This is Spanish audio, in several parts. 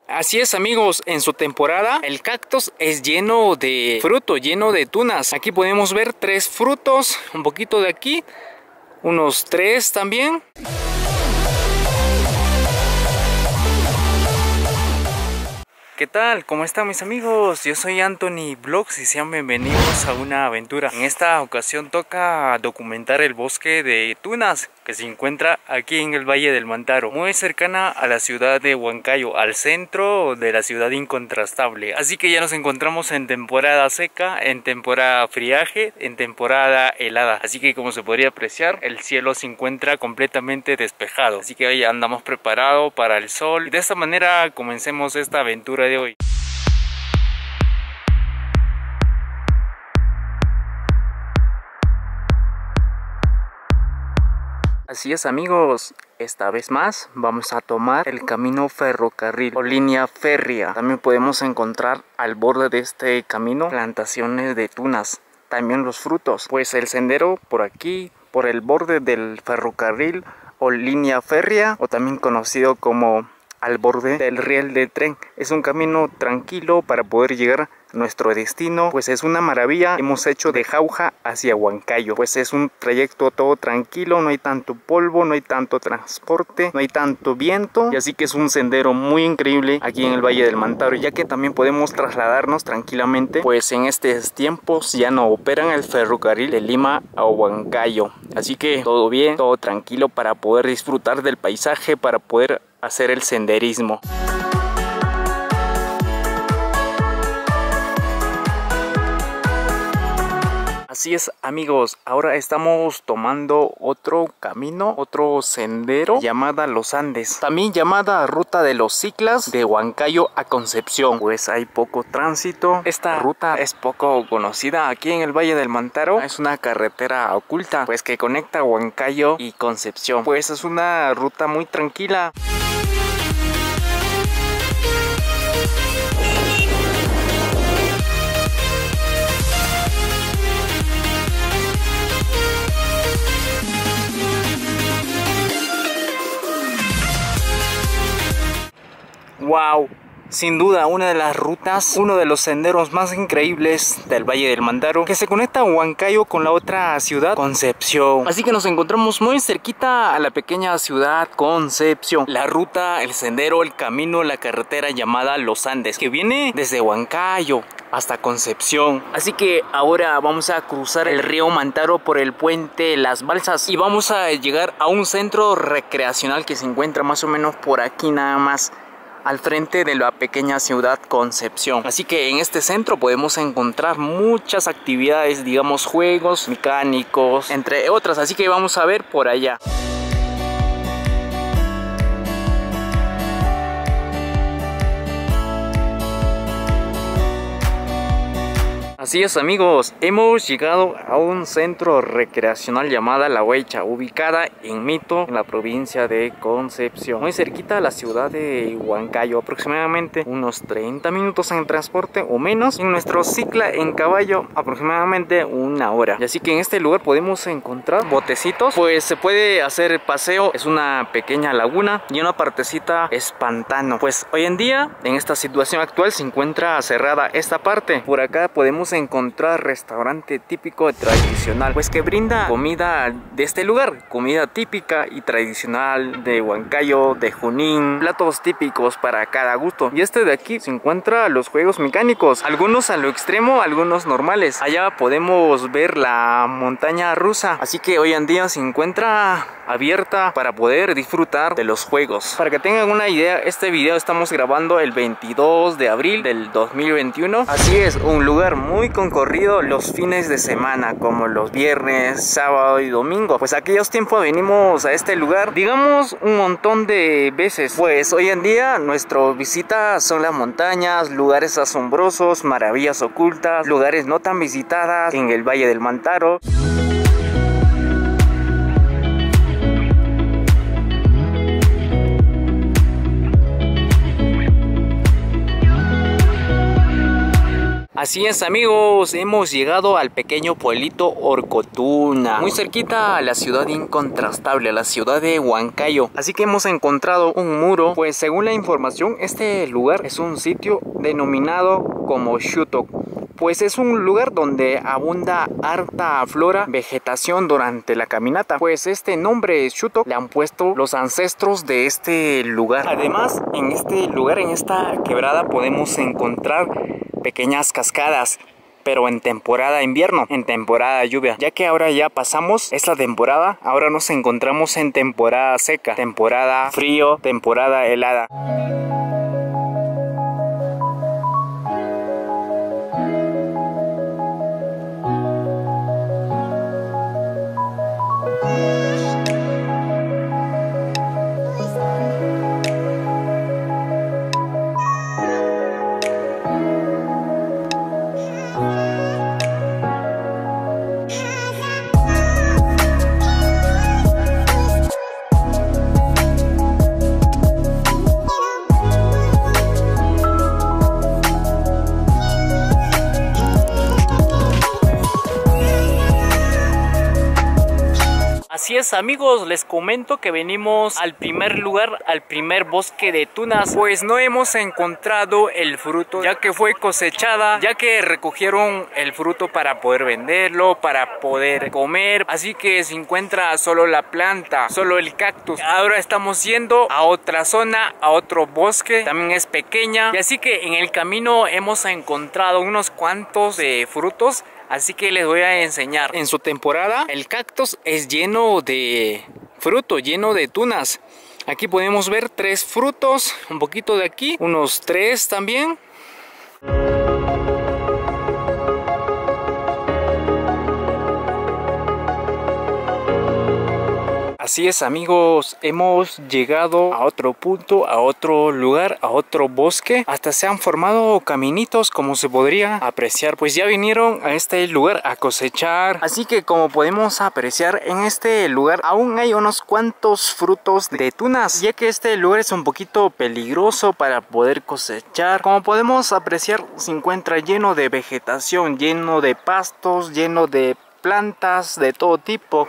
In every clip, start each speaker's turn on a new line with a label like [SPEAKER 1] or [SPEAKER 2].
[SPEAKER 1] Así es, amigos, en su temporada el cactus es lleno de fruto, lleno de tunas. Aquí podemos ver 3 frutos, un poquito de aquí, unos 3 también. ¿Qué tal? ¿Cómo están mis amigos? Yo soy Anthony Vlogs y sean bienvenidos a una aventura. En esta ocasión toca documentar el bosque de tunas que se encuentra aquí en el Valle del Mantaro, muy cercana a la ciudad de Huancayo, al centro de la ciudad incontrastable. Así que ya nos encontramos en temporada seca, en temporada friaje, en temporada helada. Así que como se podría apreciar, el cielo se encuentra completamente despejado. Así que hoy andamos preparados para el sol. Y de esta manera comencemos esta aventura de hoy. Así es, amigos, esta vez más vamos a tomar el camino ferrocarril o línea férrea. También podemos encontrar al borde de este camino plantaciones de tunas, también los frutos. Pues el sendero por aquí, por el borde del ferrocarril o línea férrea, o también conocido como al borde del riel de tren, es un camino tranquilo para poder llegar a nuestro destino. Pues es una maravilla. Hemos hecho de Jauja hacia Huancayo, pues es un trayecto todo tranquilo, no hay tanto polvo, no hay tanto transporte, no hay tanto viento, y así que es un sendero muy increíble aquí en el Valle del Mantaro, ya que también podemos trasladarnos tranquilamente, pues en estos tiempos ya no operan el ferrocarril de Lima a Huancayo, así que todo bien, todo tranquilo para poder disfrutar del paisaje, para poder hacer el senderismo. Así es, amigos, ahora estamos tomando otro camino, otro sendero llamada Los Andes, también llamada Ruta de los Ciclas de Huancayo a Concepción. Pues hay poco tránsito, esta ruta es poco conocida aquí en el Valle del Mantaro. Es una carretera oculta, pues que conecta Huancayo y Concepción. Pues es una ruta muy tranquila. Wow, sin duda una de las rutas, uno de los senderos más increíbles del Valle del Mantaro, que se conecta a Huancayo con la otra ciudad, Concepción. Así que nos encontramos muy cerquita a la pequeña ciudad Concepción. La ruta, el sendero, el camino, la carretera llamada Los Andes, que viene desde Huancayo hasta Concepción. Así que ahora vamos a cruzar el río Mantaro por el puente Las Balsas y vamos a llegar a un centro recreacional que se encuentra más o menos por aquí nada más, al frente de la pequeña ciudad Concepción. Así que en este centro podemos encontrar muchas actividades, digamos juegos mecánicos, entre otras. Así que vamos a ver por allá. Así es, amigos, hemos llegado a un centro recreacional llamada La Huecha, ubicada en Mito, en la provincia de Concepción, muy cerquita a la ciudad de Huancayo, aproximadamente unos 30 minutos en transporte o menos. En nuestro cicla en caballo aproximadamente 1 hora. Y así que en este lugar podemos encontrar botecitos, pues se puede hacer paseo, es una pequeña laguna y una partecita es pantano. Pues hoy en día, en esta situación actual, se encuentra cerrada esta parte. Por acá podemos encontrar restaurante típico tradicional, pues que brinda comida de este lugar, comida típica y tradicional de Huancayo, de Junín, platos típicos para cada gusto. Y este de aquí se encuentra los juegos mecánicos, algunos a lo extremo, algunos normales. Allá podemos ver la montaña rusa, así que hoy en día se encuentra abierta para poder disfrutar de los juegos. Para que tengan una idea, este video estamos grabando el 22 de abril del 2021. Así es, un lugar muy concurrido los fines de semana, como los viernes, sábado y domingo. Pues aquellos tiempos venimos a este lugar, digamos, un montón de veces. Pues hoy en día nuestra visita son las montañas, lugares asombrosos, maravillas ocultas, lugares no tan visitadas en el Valle del Mantaro. Así es, amigos, hemos llegado al pequeño pueblito Orcotuna, muy cerquita a la ciudad incontrastable, a la ciudad de Huancayo. Así que hemos encontrado un muro, pues según la información, este lugar es un sitio denominado como Xutoc. Pues es un lugar donde abunda harta flora, vegetación durante la caminata. Pues este nombre Xutoc le han puesto los ancestros de este lugar. Además, en este lugar, en esta quebrada, podemos encontrar pequeñas cascadas, pero en temporada invierno, en temporada de lluvia, ya que ahora ya pasamos esta temporada. Ahora nos encontramos en temporada seca, temporada frío, temporada helada. Así es, amigos, les comento que venimos al primer lugar, al primer bosque de tunas. Pues no hemos encontrado el fruto, ya que fue cosechada, ya que recogieron el fruto para poder venderlo, para poder comer. Así que se encuentra solo la planta, solo el cactus. Ahora estamos yendo a otra zona, a otro bosque, también es pequeña. Y así que en el camino hemos encontrado unos cuantos frutos. Así que les voy a enseñar. En su temporada el cactus es lleno de fruto, lleno de tunas. Aquí podemos ver 3 frutos, un poquito de aquí, unos 3 también. Así es, amigos, hemos llegado a otro punto, a otro lugar, a otro bosque. Hasta se han formado caminitos, como se podría apreciar. Pues ya vinieron a este lugar a cosechar. Así que como podemos apreciar, en este lugar aún hay unos cuantos frutos de tunas, ya que este lugar es un poquito peligroso para poder cosechar. Como podemos apreciar, se encuentra lleno de vegetación, lleno de pastos, lleno de plantas de todo tipo.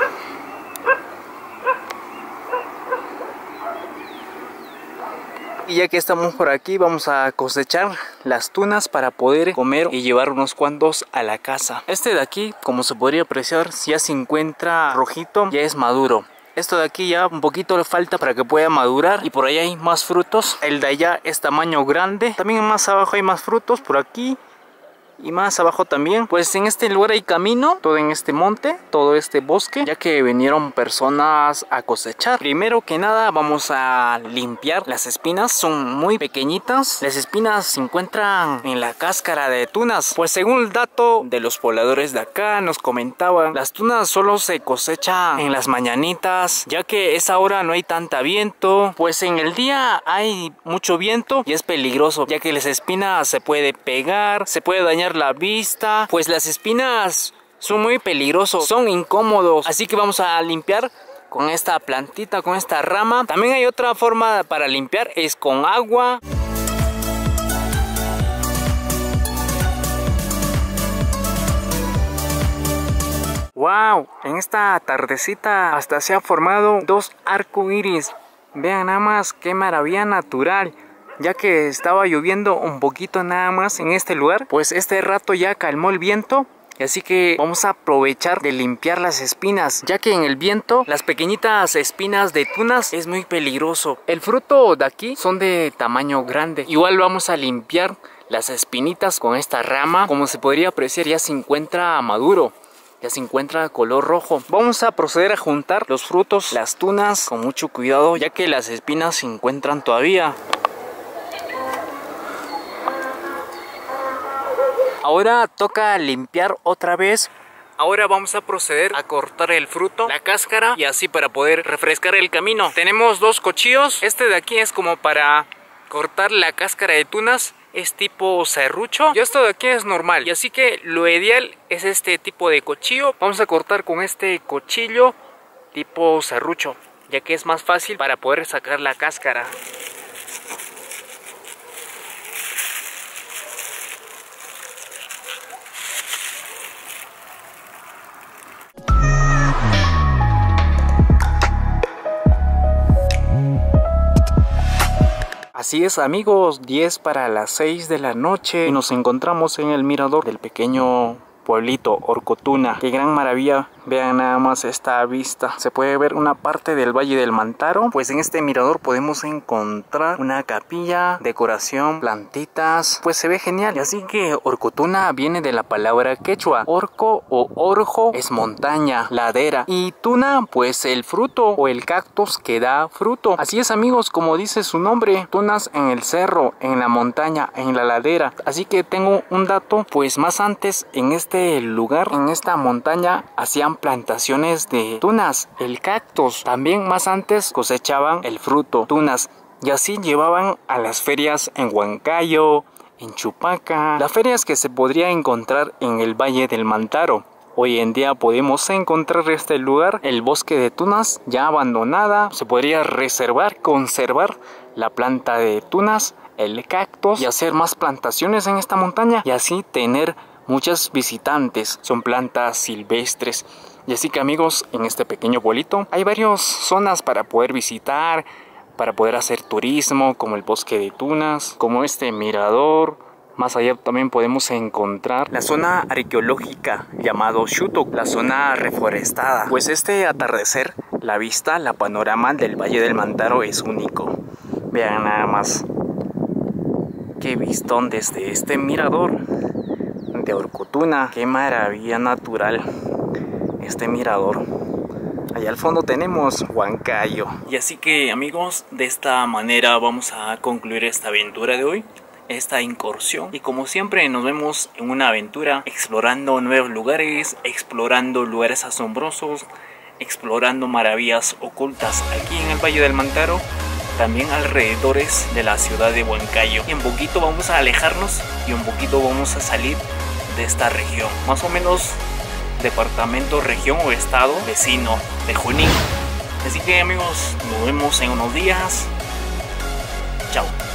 [SPEAKER 1] Y ya que estamos por aquí, vamos a cosechar las tunas para poder comer y llevar unos cuantos a la casa. Este de aquí, como se podría apreciar, ya se encuentra rojito, ya es maduro. Esto de aquí ya un poquito le falta para que pueda madurar. Y por allá hay más frutos. El de allá es tamaño grande. También más abajo hay más frutos, por aquí. Y más abajo también. Pues en este lugar hay camino, todo en este monte, todo este bosque, ya que vinieron personas a cosechar. Primero que nada vamos a limpiar las espinas, son muy pequeñitas. Las espinas se encuentran en la cáscara de tunas. Pues según el dato de los pobladores de acá nos comentaban, las tunas solo se cosechan en las mañanitas, ya que a esa hora no hay tanta viento. Pues en el día hay mucho viento y es peligroso, ya que las espinas se puede pegar, se puede dañar la vista. Pues las espinas son muy peligrosos, son incómodos, así que vamos a limpiar con esta plantita, con esta rama. También hay otra forma para limpiar, es con agua. Wow, en esta tardecita hasta se han formado 2 arcoíris. Vean nada más qué maravilla natural. Ya que estaba lloviendo un poquito nada más en este lugar, pues este rato ya calmó el viento. Y así que vamos a aprovechar de limpiar las espinas, ya que en el viento las pequeñitas espinas de tunas es muy peligroso. El fruto de aquí son de tamaño grande. Igual vamos a limpiar las espinitas con esta rama. Como se podría apreciar, ya se encuentra maduro, ya se encuentra color rojo. Vamos a proceder a juntar los frutos, las tunas, con mucho cuidado, ya que las espinas se encuentran todavía. Ahora toca limpiar otra vez. Ahora vamos a proceder a cortar el fruto, la cáscara, y así para poder refrescar el camino. Tenemos 2 cuchillos. Este de aquí es como para cortar la cáscara de tunas. Es tipo serrucho. Y esto de aquí es normal. Y así que lo ideal es este tipo de cuchillo. Vamos a cortar con este cuchillo tipo serrucho, ya que es más fácil para poder sacar la cáscara. Así es amigos, 10 para las 6 de la noche y nos encontramos en el mirador del pequeño pueblito Orcotuna. Qué gran maravilla, vean nada más esta vista. Se puede ver una parte del Valle del Mantaro. Pues en este mirador podemos encontrar una capilla, decoración, plantitas, pues se ve genial. Y así que Orcotuna viene de la palabra quechua. Orco o orjo es montaña, ladera, y tuna pues el fruto o el cactus que da fruto. Así es amigos, como dice su nombre, tunas en el cerro, en la montaña, en la ladera. Así que tengo un dato, pues más antes en este lugar, en esta montaña, hacían plantaciones de tunas, el cactus. También más antes cosechaban el fruto, tunas, y así llevaban a las ferias en Huancayo, en Chupaca, las ferias que se podría encontrar en el Valle del Mantaro. Hoy en día podemos encontrar este lugar, el bosque de tunas, ya abandonada. Se podría reservar, conservar la planta de tunas, el cactus, y hacer más plantaciones en esta montaña, y así tener muchos visitantes. Son plantas silvestres. Y así que amigos, en este pequeño pueblito hay varias zonas para poder visitar, para poder hacer turismo, como el bosque de tunas, como este mirador. Más allá también podemos encontrar la zona arqueológica llamado Xuto, la zona reforestada. Pues este atardecer, la vista, la panorama del Valle del Mantaro es único. Vean nada más qué vistón desde este mirador de Orcotuna. Qué maravilla natural este mirador. Allá al fondo tenemos Huancayo. Y así que amigos, de esta manera vamos a concluir esta aventura de hoy, esta incursión. Y como siempre nos vemos en una aventura explorando nuevos lugares, explorando lugares asombrosos, explorando maravillas ocultas aquí en el Valle del Mantaro, también alrededores de la ciudad de Huancayo. Y un poquito vamos a alejarnos y un poquito vamos a salir de esta región, más o menos departamento, región o estado vecino de Junín. Así que amigos, nos vemos en unos días. Chao.